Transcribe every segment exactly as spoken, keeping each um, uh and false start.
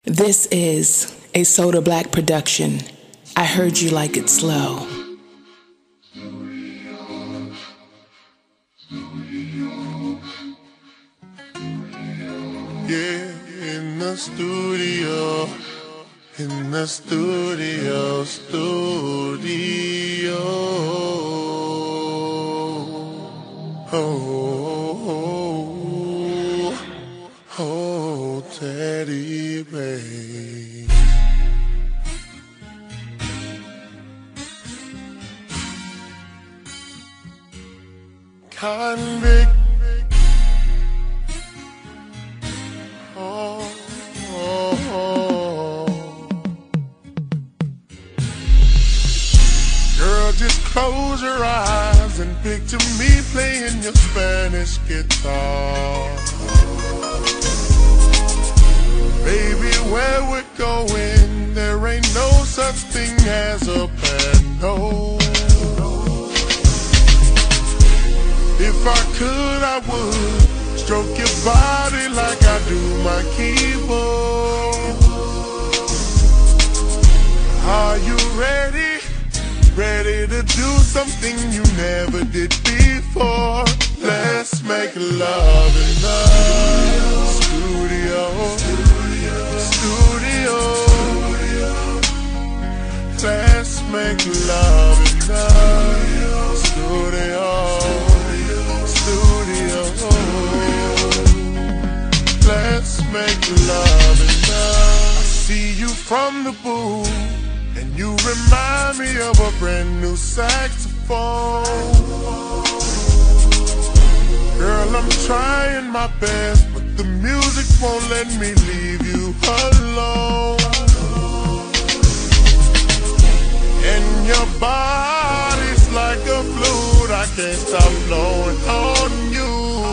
This is a Soda Black production. I heard you like it slow. Yeah, in the studio, in the studio, studio. Oh, oh, oh, Teddy Ray. Convict. Oh, oh, oh. Girl, just close your eyes and picture me playing your Spanish guitar. Baby, where we're going, there ain't no such thing as a bando. If I could, I would stroke your body like I do my keyboard. Are you ready? Ready to do something you never did before? Let's make love in the studio. Studio. Let's make love in the studio. Studio. Let's make love in love. I see you from the booth, and you remind me of a brand new saxophone. Girl, I'm trying my best, but the music won't let me leave you alone. And your body's like a flute, I can't stop blowing on you.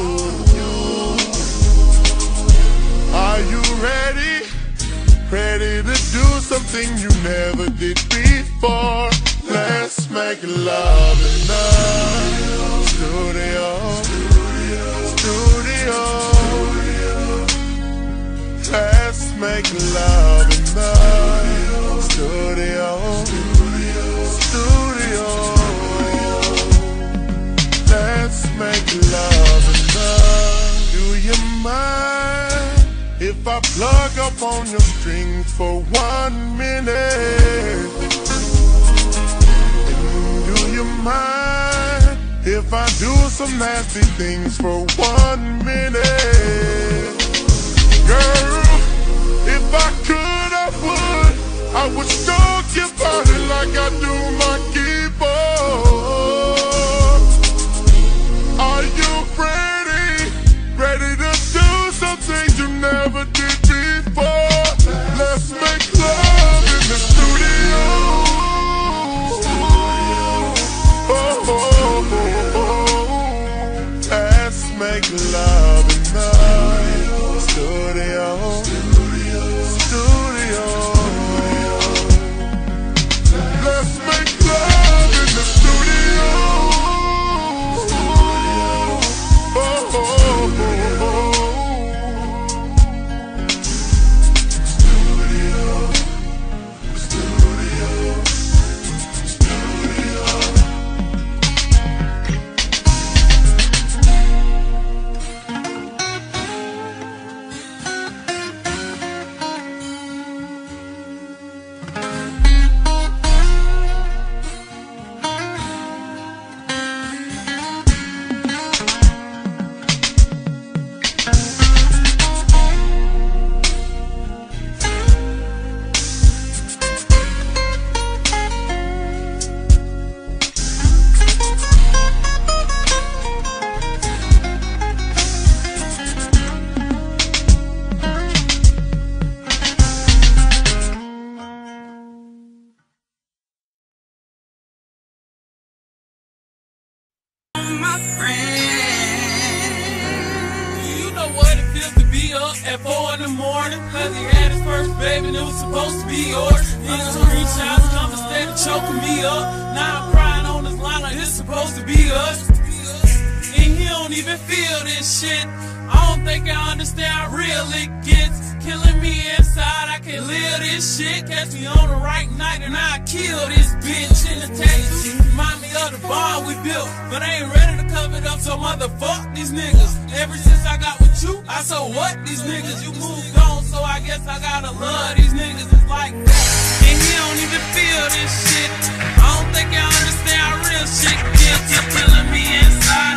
Are you ready? Ready to do something you never did before? Let's make love in the studio. Studio. Let's make love in the studio. Studio. Let's make love in the. Do you mind if I plug up on your strings for one minute? And do you mind if I do some nasty things for one minute? Girl, if I could, I would. I would stalk your body like I do my keyboard. Are you ready? Ready to do something you never did before? Let's make love in the studio. Oh, oh, oh, oh. Let's make love in the studio. Studio. Let's make love in the studio. Oh, oh, oh, oh. At four in the morning, cause he had his first baby and it was supposed to be yours. His screenshots come instead of choking me up. Now I'm crying on this line like it's supposed to be us. And he don't even feel this shit. I don't think I understand how real it gets. Killing me inside, I can't this shit. Catch me on the right night and I kill this bitch in the tattoo. Remind me of the bond we built, but I ain't ready to cover it up, so motherfuck these niggas. Ever since I got with you, I so what these niggas. You moved on, so I guess I gotta love these niggas. It's like that. And